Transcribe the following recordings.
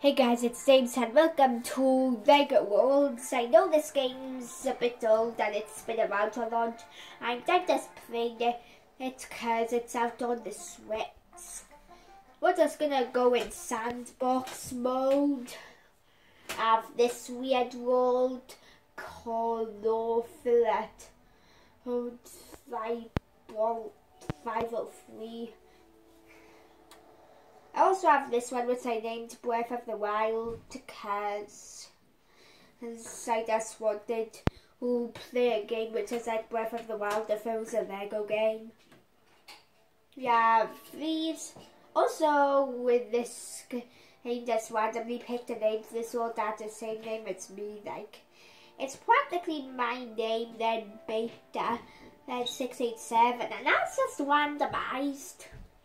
Hey guys, it's James and welcome to Lego Worlds. I know this game's a bit old and it's been around a lot. I'm just playing it because it's out on the Switch. We're just gonna go in sandbox mode of this weird world called Northlet 503. I also have this one which I named Breath of the Wild because I just wanted to play a game which is like Breath of the Wild if it was a Lego game. Yeah, these. Also with this game just randomly picked a name for this world that's the same name as me. Like, it's practically my name, then Beta, then 687, and that's just randomized.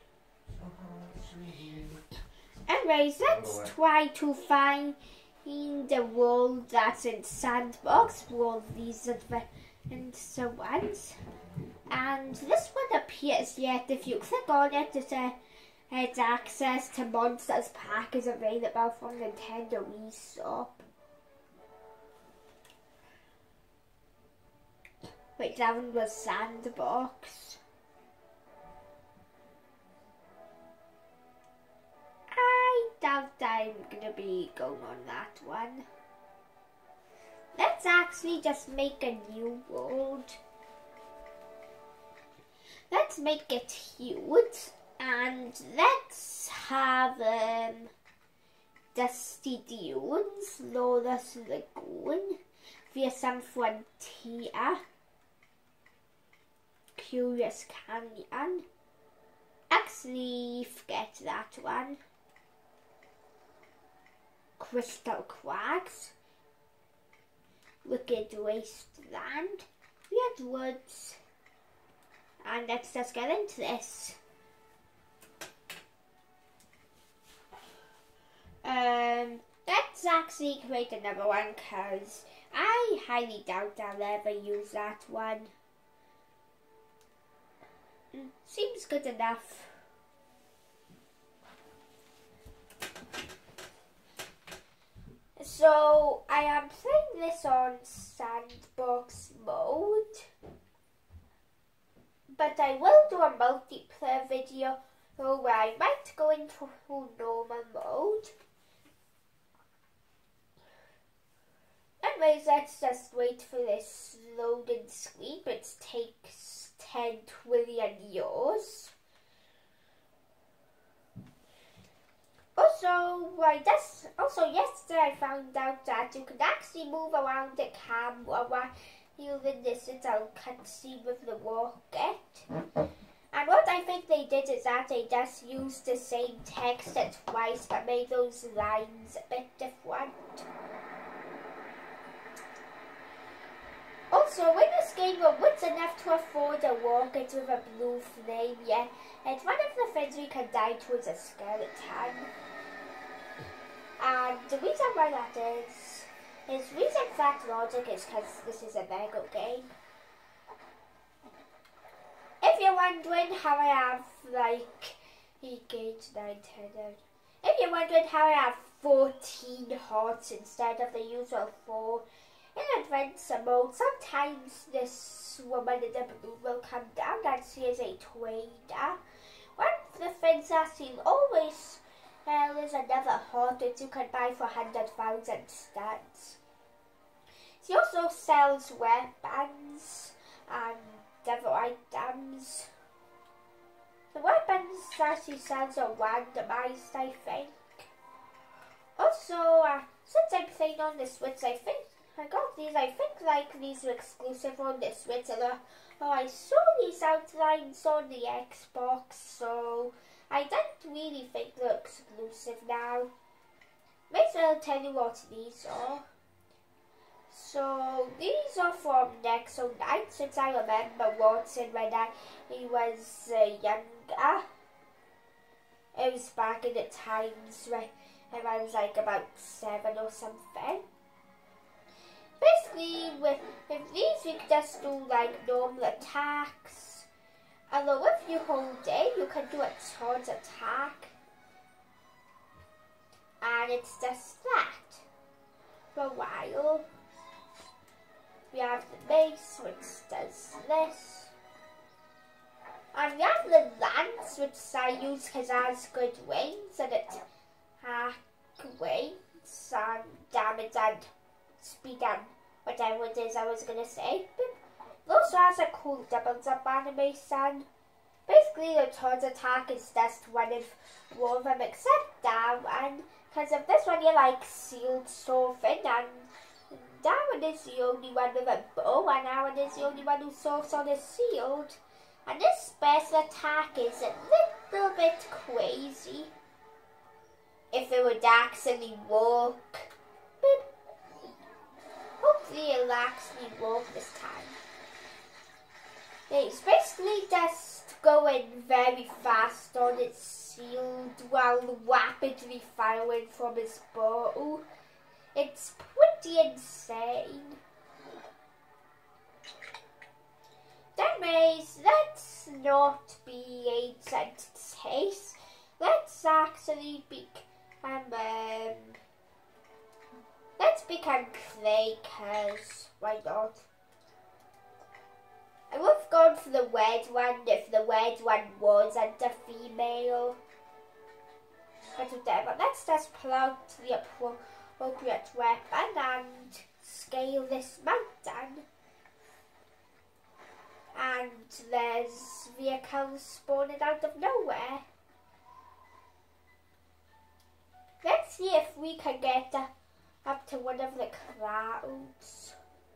Anyways, let's try to find the world that's in sandbox for all these adventure ones. And this one appears yet. If you click on it, it says access to Monsters Pack is available from Nintendo eShop. Wait, that one was sandbox. Doubt I'm gonna be going on that one. Let's actually just make a new world. Let's make it huge and let's have Dusty Dunes, Lawless Lagoon, Fearsome Frontier, Curious Canyon. Actually, forget that one. Crystal Crags, Wicked Wasteland, Weird Woods, and let's just get into this. Let's actually create another one because I highly doubt I'll ever use that one. Seems good enough. So I am playing this on sandbox mode, but I will do a multiplayer video where I might go into normal mode. Anyways, let's just wait for this loading screen, which takes 10 trillion years. Also, yesterday I found out that you can actually move around the camera while you're in this little cutscene with the rocket. And what I think they did is that they just used the same text twice but made those lines a bit different. Also, in this game, we're rich enough to afford a rocket with a blue flame, yeah. And one of the things we can die to is a skeleton. And the reason why that is reason for that logic is because this is a Lego game. If you're wondering how I have like engaged 9, 10, if you're wondering how I have 14 hearts instead of the usual 4 in adventure mode, sometimes this woman in the blue will come down and she is a trader. One of the things that she'll always there's another heart that you can buy for 100,000 stats. She also sells weapons and other items. The weapons that she sells are randomized, I think. Also, since I'm playing on the Switch, I think I got these. I think like these are exclusive on the Switch. I saw these outlines on the Xbox, so I don't really think they're exclusive now. May as well tell you what these are. So these are from Nexo 9, since I remember watching when I was younger. It was back in the times when I was like about 7 or something. Basically, with these we can just do like normal attacks. Although if you hold A, you can do a charge attack. And and it's just that. For a while, we have the mace, which does this. And we have the lance, which I use because it has good wings, and it has wings and damage and speed and whatever it is I was going to say. But it also has a cool doubles up animation. Basically, the Toad's attack is just one of all of them except that one. Because of this one, you like sealed surfing, and that one is the only one with a bow, and that one is the only one who surfs on a shield. And this special attack is a little bit crazy. If it would actually work. But hopefully it'll actually work this time. It's basically just going very fast on its shield while rapidly firing from his bow. It's pretty insane. Anyways, let's not be ancient taste. Let's actually become clay, cause why not? I would have gone for the red one if the red one wasn't a female. But whatever, let's just pull out the appropriate weapon and scale this mountain. And there's vehicles spawning out of nowhere. Let's see if we can get up to one of the clouds.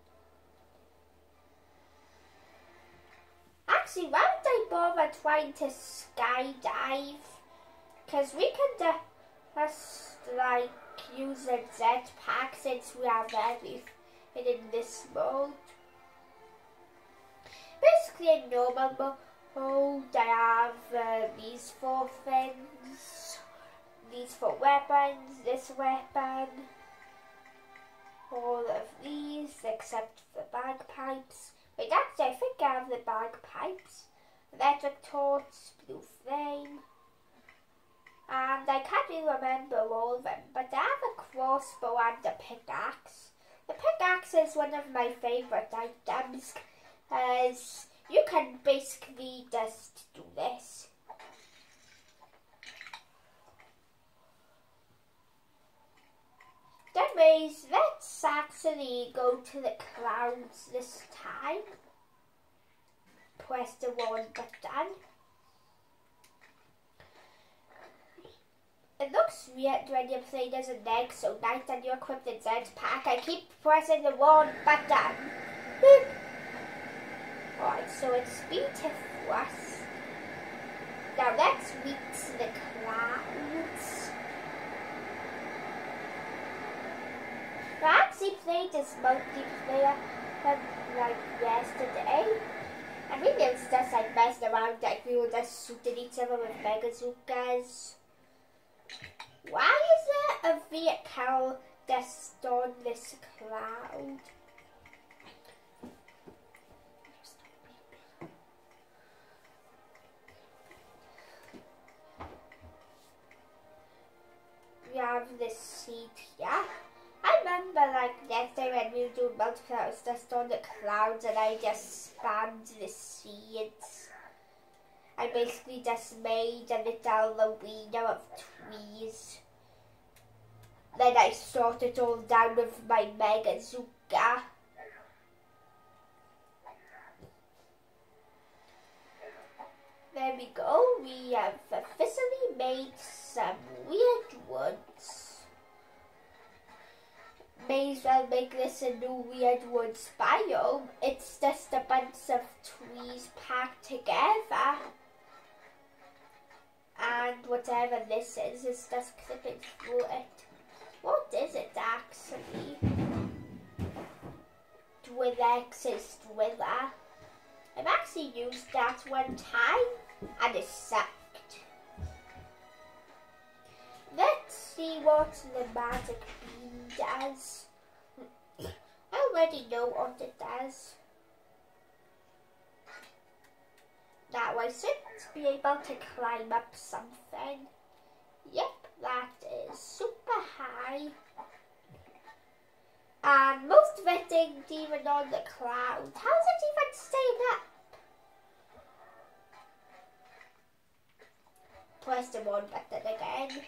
Actually, why don't I bother trying to skydive? Because we can just like use a jetpack since we have everything in this mode. Basically, in normal mode, I have these 4 things. These 4 weapons, this weapon, all of these except the bagpipes. Wait, actually, I think I have the bagpipes. Electric torch, blue flame, and I can't really remember all of them, but I have a crossbow and a pickaxe. The pickaxe is one of my favourite items, as you can basically just do this. Anyways, let's actually go to the clouds this time. Press the 1 button. It looks weird when you're playing as an Exo Knight and you're equipped in jetpack. I keep pressing the 1 button. Alright, so it's beautiful. Now let's reach the clouds. I actually played this multiplayer like yesterday, and we was just like messing around, like we were just shooting each other with Megazookas. Why is there a vehicle just on this cloud? We have this seat here. I remember like next time when we were doing multiplayer, it was just on the clouds and I just spammed the seeds. I basically just made a little arena of trees. Then I sorted it all down with my Megazooka. There we go, we have officially made some weird woods. May as well make this a new weird woods biome. It's just a bunch of trees packed together. And whatever this is just clipping through it. What is it actually? Dwillex's Dwiller. I've actually used that one time and it sucked. Let's see what the magic beam does. I already know what it does. Now I should be able to climb up something. Yep, that is super high. sky. And most of it ain't even on the clouds. How's it even staying up? Press the one button again.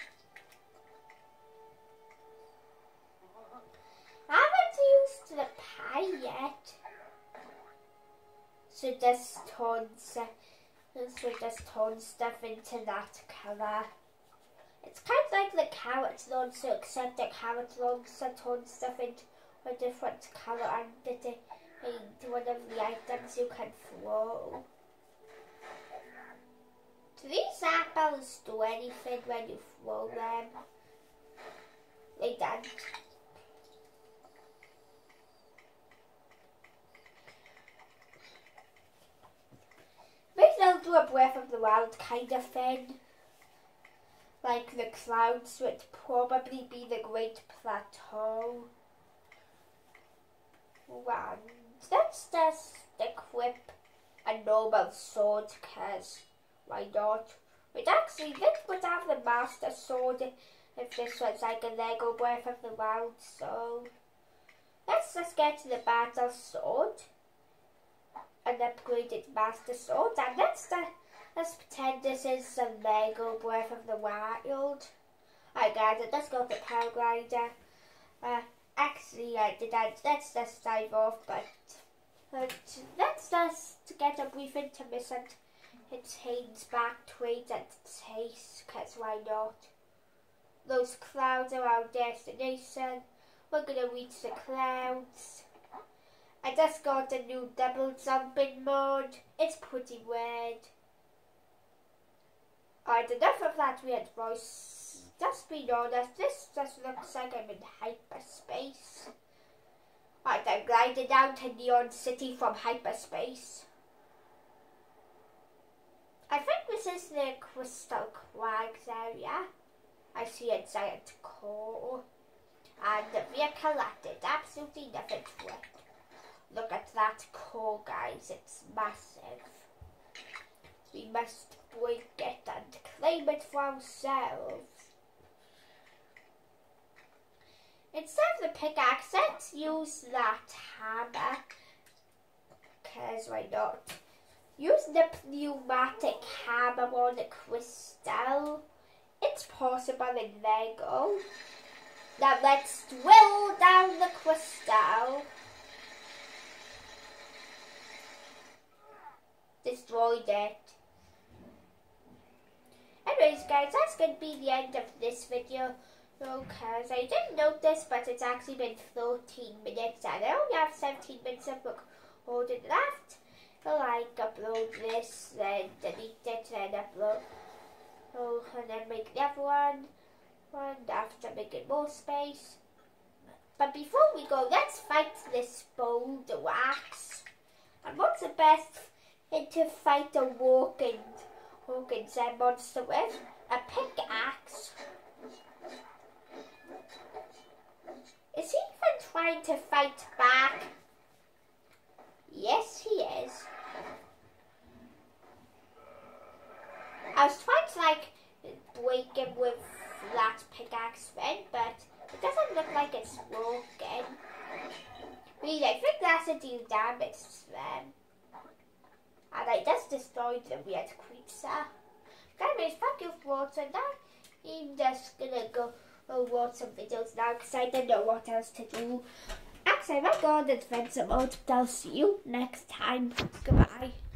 I haven't used the pie yet. So just turn stuff into that colour. It's kind of like the carrot launcher, except the carrot launcher turns stuff into a different colour and into one of the items you can throw. Do these apples do anything when you throw them? They don't. Maybe they'll do a Breath of the Wild kind of thing. Like the clouds would probably be the Great Plateau. And let's just equip a normal sword, because why not? We'd actually would have the Master Sword if this was like a Lego Breath of the Wild, so let's just get to the Battle Sword. An upgraded Master Sword, and let's pretend this is a Lego Breath of the Wild. Alright guys, let's go to Paraglider. Actually I didn't, let's just dive off, but let's just get a brief intermission. It changes back to and taste, cause why not? Those clouds are our destination. We're gonna reach the clouds. I just got a new double jumping mode. It's pretty weird. Alright, enough of that weird voice. Just be honest, this just looks like I'm in hyperspace. Alright, I'm gliding down to Neon City from hyperspace. I think this is the Crystal Crags area. I see a giant core. And the vehicle that did absolutely nothing to it. Look at that core, guys, it's massive. We must break it and claim it for ourselves. Instead of the pickaxe, let's use that hammer. Cause why not? Use the pneumatic hammer on the crystal. It's possible in Lego. Now let's drill down the crystal. Destroyed it. Anyways guys, that's going to be the end of this video. Because I didn't notice, but it's actually been 13 minutes and I only have 17 minutes of recording left. So like upload this, then delete it, then upload. Oh, and then make the other one. And after making more space. But before we go, let's fight this boulder wax. And what's the best thing to fight a walking monster with? A pickaxe. Is he even trying to fight back? Yes, he is. I was trying to like break him with that pickaxe then, but it doesn't look like it's working. Really, I think that's a deal damage to them. And I just destroyed the weird creature. Anyways, thank you for watching that. I'm just gonna go watch some videos now because I don't know what else to do. Actually, I might go on adventure mode, but I'll see you next time. Goodbye.